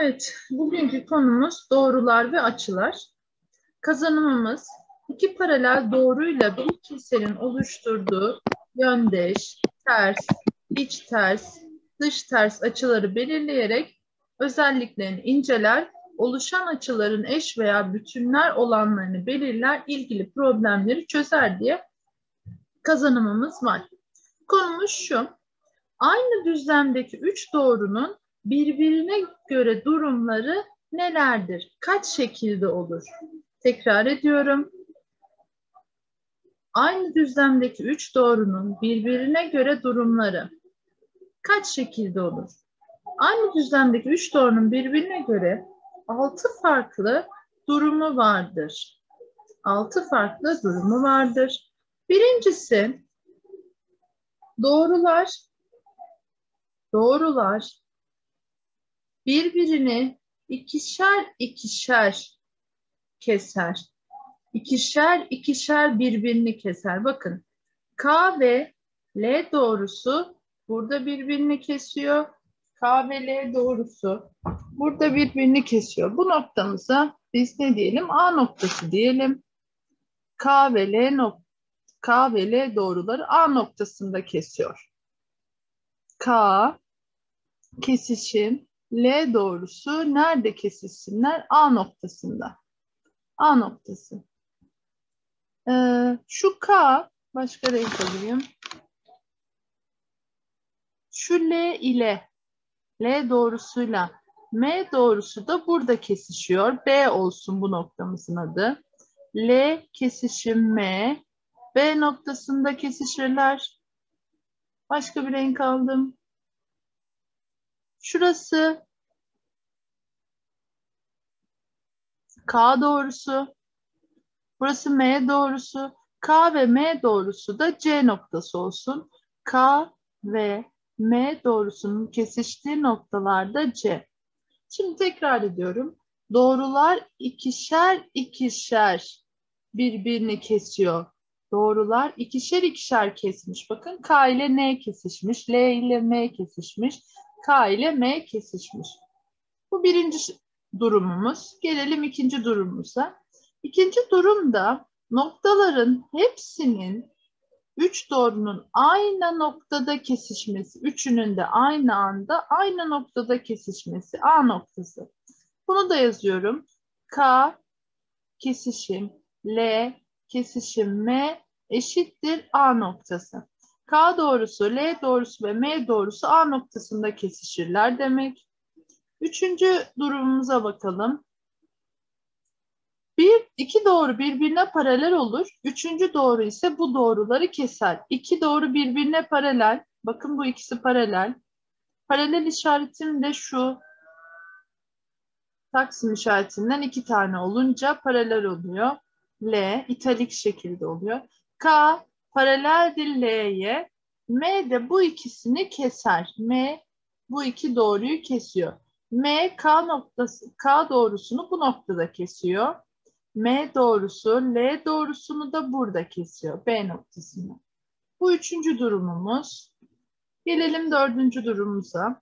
Evet, bugünkü konumuz doğrular ve açılar. Kazanımımız iki paralel doğruyla bir keserin oluşturduğu yöndeş, ters, iç ters, dış ters açıları belirleyerek özelliklerini inceler, oluşan açıların eş veya bütünler olanlarını belirler, ilgili problemleri çözer diye kazanımımız var. Konumuz şu: aynı düzlemdeki üç doğrunun birbirine göre durumları nelerdir? Kaç şekilde olur? Tekrar ediyorum. Aynı düzlemdeki üç doğrunun birbirine göre durumları kaç şekilde olur? Aynı düzlemdeki üç doğrunun birbirine göre 6 farklı durumu vardır. 6 farklı durumu vardır. Birincisi, doğrular birbirini ikişer ikişer keser. İkişer ikişer birbirini keser. Bakın, K ve L doğrusu burada birbirini kesiyor. K ve L doğrusu burada birbirini kesiyor. Bu noktamıza biz ne diyelim? A noktası diyelim. K ve L doğruları A noktasında kesiyor. K kesişim L doğrusu nerede kesişsinler? A noktasında. A noktası. Şu K, başka renk alayım. Şu L ile L doğrusuyla M doğrusu da burada kesişiyor. B olsun bu noktamızın adı. L kesişim M. B noktasında kesişirler. Başka bir renk aldım. Şurası K doğrusu. Burası M doğrusu. K ve M doğrusu da C noktası olsun. K ve M doğrusunun kesiştiği noktalarda C. Şimdi tekrar ediyorum. Doğrular ikişer ikişer birbirini kesiyor. Doğrular ikişer ikişer kesmiş. Bakın, K ile N kesişmiş, L ile M kesişmiş, K ile M kesişmiş. Bu birinci durumumuz. Gelelim ikinci durumumuza. İkinci durumda noktaların hepsinin üç doğrunun aynı noktada kesişmesi, üçünün de aynı anda aynı noktada kesişmesi, A noktası. Bunu da yazıyorum. K kesişim L kesişim M eşittir A noktası. K doğrusu, L doğrusu ve M doğrusu A noktasında kesişirler demek. Üçüncü durumumuza bakalım. İki doğru birbirine paralel olur. Üçüncü doğru ise bu doğruları keser. İki doğru birbirine paralel. Bakın, bu ikisi paralel. Paralel işaretim de şu. Taksim işaretinden iki tane olunca paralel oluyor. L italik şekilde oluyor. K paraleldir L'ye. M de bu ikisini keser. M bu iki doğruyu kesiyor. M K doğrusunu bu noktada kesiyor. M doğrusu L doğrusunu da burada kesiyor. B noktasını. Bu üçüncü durumumuz. Gelelim dördüncü durumumuza.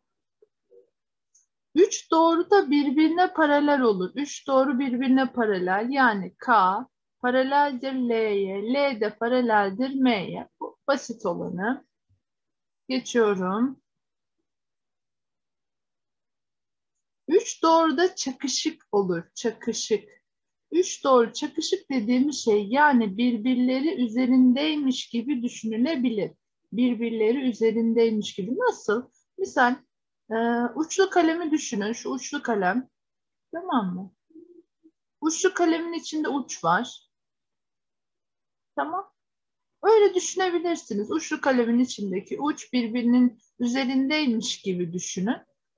Üç doğru da birbirine paralel olur. Üç doğru birbirine paralel. Yani K paraleldir L'ye, L de paraleldir M'ye. Bu basit olanı. Geçiyorum. Üç doğru da çakışık olur. Çakışık. Üç doğru çakışık dediğimiz şey, yani birbirleri üzerindeymiş gibi düşünülebilir. Birbirleri üzerindeymiş gibi. Nasıl? Misal uçlu kalemi düşünün. Şu uçlu kalem. Tamam mı? Uçlu kalemin içinde uç var. Tamam. Öyle düşünebilirsiniz. Uçlu kalemin içindeki uç birbirinin üzerindeymiş gibi düşünün.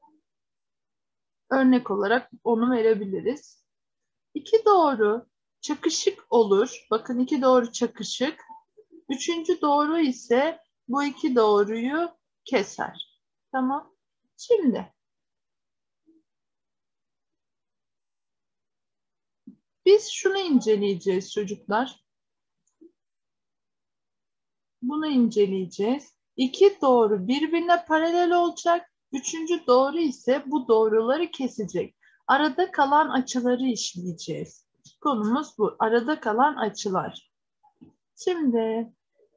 Örnek olarak onu verebiliriz. İki doğru çakışık olur. Bakın, iki doğru çakışık. Üçüncü doğru ise bu iki doğruyu keser. Tamam. Şimdi biz şunu inceleyeceğiz çocuklar. Bunu inceleyeceğiz. İki doğru birbirine paralel olacak Üçüncü doğru ise bu doğruları kesecek. Arada kalan açıları işleyeceğiz. Konumuz bu. Arada kalan açılar. Şimdi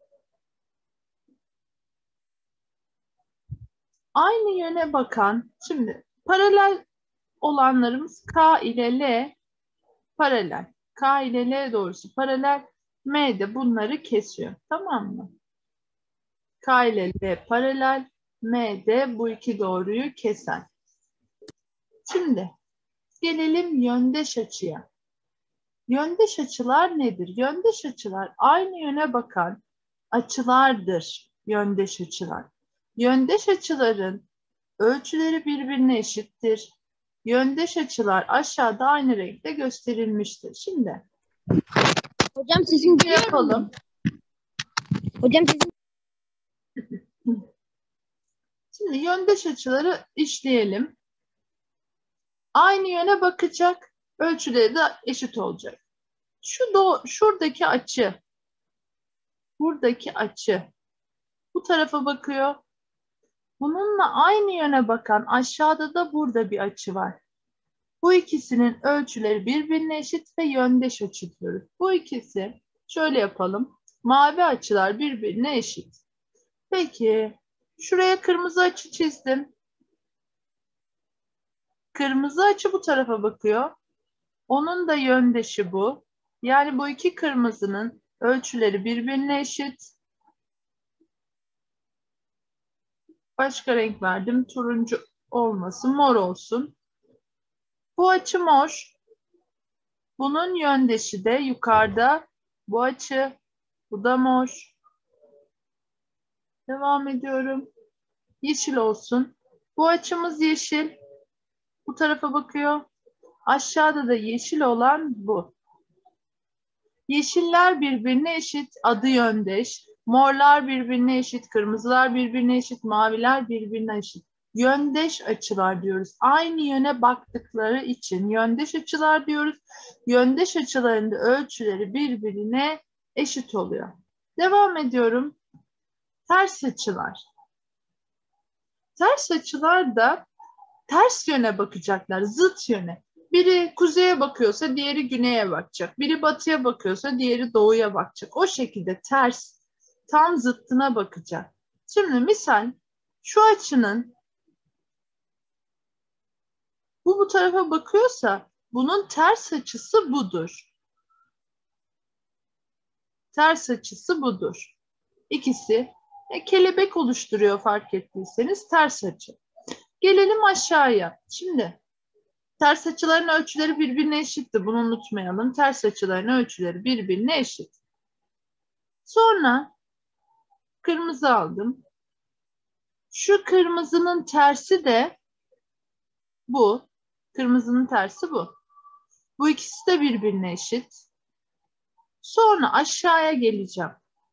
aynı yöne bakan, şimdi paralel olanlarımız K ile L paralel. K ile L doğrusu paralel. M de bunları kesiyor. Tamam mı? K ile L paralel. M de bu iki doğruyu keser. Şimdi gelelim yöndeş açıya. Yöndeş açılar nedir? Yöndeş açılar aynı yöne bakan açılardır. Yöndeş açılar. Yöndeş açıların ölçüleri birbirine eşittir. Yöndeş açılar aşağıda aynı renkte gösterilmiştir. Şimdi Hocam sesim geliyor mu? yapalım. Hocam sesim Şimdi yöndeş açıları işleyelim. Aynı yöne bakacak, ölçüleri de eşit olacak. Şuradaki açı, buradaki açı bu tarafa bakıyor. Bununla aynı yöne bakan aşağıda da burada bir açı var. Bu ikisinin ölçüleri birbirine eşit ve yöndeş açı diyoruz. Bu ikisi şöyle yapalım. Mavi açılar birbirine eşit. Peki şuraya kırmızı açı çizdim. Kırmızı açı bu tarafa bakıyor. Onun da yöndeşi bu. Yani bu iki kırmızının ölçüleri birbirine eşit. Başka renk verdim. Turuncu olmasın, mor olsun. Bu açı mor. Bunun yöndeşi de yukarıda. Bu açı. Bu da mor. Devam ediyorum. Yeşil olsun. Bu açımız yeşil. Bu tarafa bakıyor. Aşağıda da yeşil olan bu. Yeşiller birbirine eşit. Adı yöndeş. Morlar birbirine eşit. Kırmızılar birbirine eşit. Maviler birbirine eşit. Yöndeş açılar diyoruz. Aynı yöne baktıkları için yöndeş açılar diyoruz. Yöndeş açıların da ölçüleri birbirine eşit oluyor. Devam ediyorum. Ters açılar. Ters açılar da ters yöne bakacaklar, zıt yöne. Biri kuzeye bakıyorsa diğeri güneye bakacak. Biri batıya bakıyorsa diğeri doğuya bakacak. O şekilde ters, tam zıttına bakacak. Şimdi misal şu açının bu tarafa bakıyorsa bunun ters açısı budur. Ters açısı budur. İkisi kelebek oluşturuyor fark ettiyseniz ters açı. Gelelim aşağıya. Şimdi ters açıların ölçüleri birbirine eşitti. Bunu unutmayalım. Ters açıların ölçüleri birbirine eşit. Sonra kırmızı aldım. Şu kırmızının tersi de bu. Kırmızının tersi bu. Bu ikisi de birbirine eşit. Sonra aşağıya geleceğim.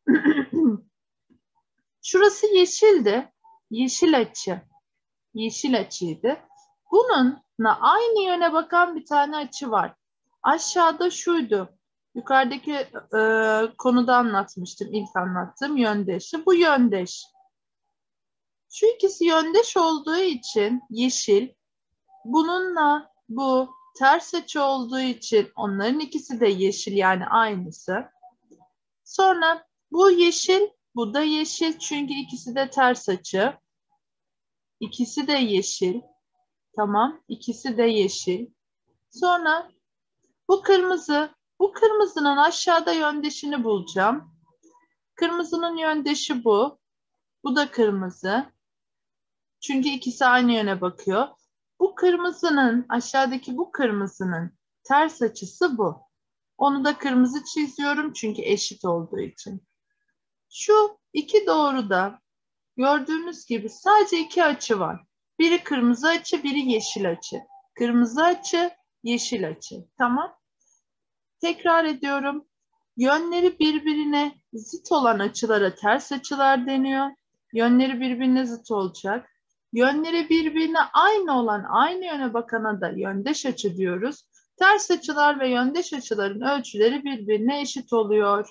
Şurası yeşildi. Yeşil açı. Yeşil açıydı. Bununla aynı yöne bakan bir tane açı var. Aşağıda şuydu. Yukarıdaki konuda anlatmıştım. İlk anlattığım yöndeşi. Bu yöndeş. Şu ikisi yöndeş olduğu için yeşil. Bununla bu ters açı olduğu için onların ikisi de yeşil yani aynısı. Sonra bu yeşil, bu da yeşil çünkü ikisi de ters açı. İkisi de yeşil. Tamam, ikisi de yeşil. Sonra bu kırmızı, bu kırmızının aşağıda yöndeşini bulacağım. Kırmızının yöndeşi bu. Bu da kırmızı. Çünkü ikisi aynı yöne bakıyor. Bu kırmızının, aşağıdaki bu kırmızının ters açısı bu. Onu da kırmızı çiziyorum çünkü eşit olduğu için. Şu iki doğruda gördüğünüz gibi sadece iki açı var. Biri kırmızı açı, biri yeşil açı. Kırmızı açı, yeşil açı. Tamam. Tekrar ediyorum. Yönleri birbirine zıt olan açılara ters açılar deniyor. Yönleri birbirine zıt olacak. Yönleri birbirine aynı olan, aynı yöne bakana da yöndeş açı diyoruz. Ters açılar ve yöndeş açıların ölçüleri birbirine eşit oluyor.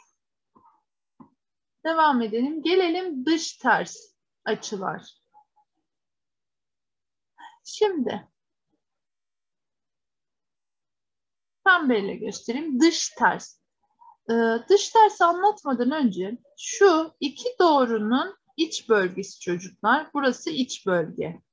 Devam edelim. Gelelim dış ters açılar. Şimdi pembeyle göstereyim. Dış ters. Dış tersi anlatmadan önce şu iki doğrunun iç bölgesi çocuklar. Burası iç bölge.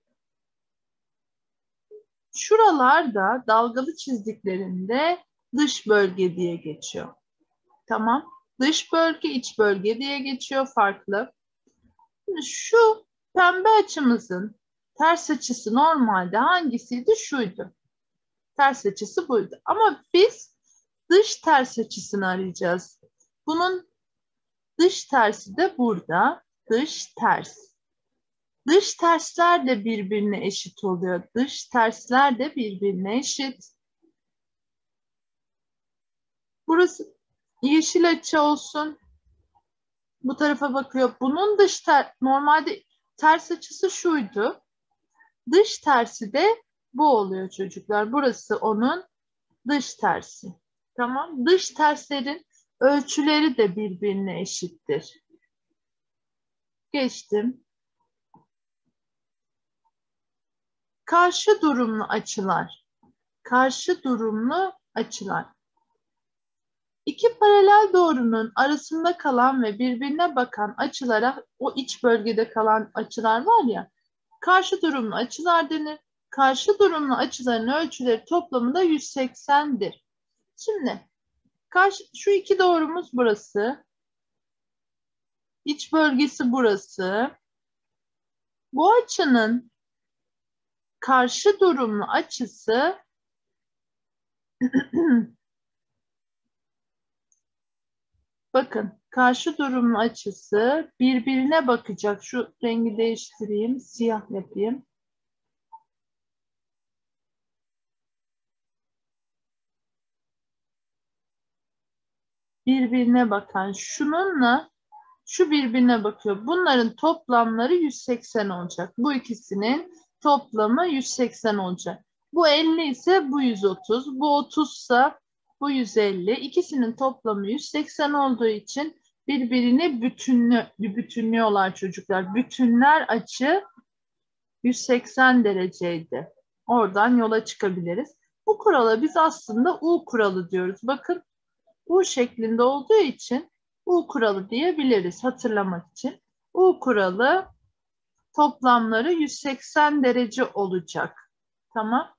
Şuralarda dalgalı çizdiklerinde dış bölge diye geçiyor. Tamam. Dış bölge, iç bölge diye geçiyor farklı. Şimdi şu pembe açımızın ters açısı normalde hangisiydi? Şuydu. Ters açısı buydu. Ama biz dış ters açısını arayacağız. Bunun dış tersi de burada. Dış ters. Dış tersler de birbirine eşit oluyor. Dış tersler de birbirine eşit. Burası yeşil açı olsun. Bu tarafa bakıyor. Bunun normalde ters açısı şuydu. Dış tersi de bu oluyor çocuklar. Burası onun dış tersi. Tamam. Dış terslerin ölçüleri de birbirine eşittir. Geçtim. Karşı durumlu açılar. Karşı durumlu açılar. İki paralel doğrunun arasında kalan ve birbirine bakan açılara, o iç bölgede kalan açılar var ya, karşı durumlu açılar denir. Karşı durumlu açıların ölçüleri toplamında 180'dir. Şimdi şu iki doğrumuz burası. İç bölgesi burası. Bu açının karşı durumlu açısı bakın karşı durumlu açısı birbirine bakacak. Şu rengi değiştireyim, siyah yapayım. Birbirine bakan şununla şu birbirine bakıyor. Bunların toplamları 180 olacak. Bu ikisinin toplamı 180 olacak. Bu 50 ise bu 130. Bu 30 ise bu 150. İkisinin toplamı 180 olduğu için birbirini bütünlüyorlar çocuklar. Bütünler açı 180 dereceydi. Oradan yola çıkabiliriz. Bu kurala biz aslında U kuralı diyoruz. Bakın U şeklinde olduğu için U kuralı diyebiliriz hatırlamak için. U kuralı toplamları 180 derece olacak. Tamam.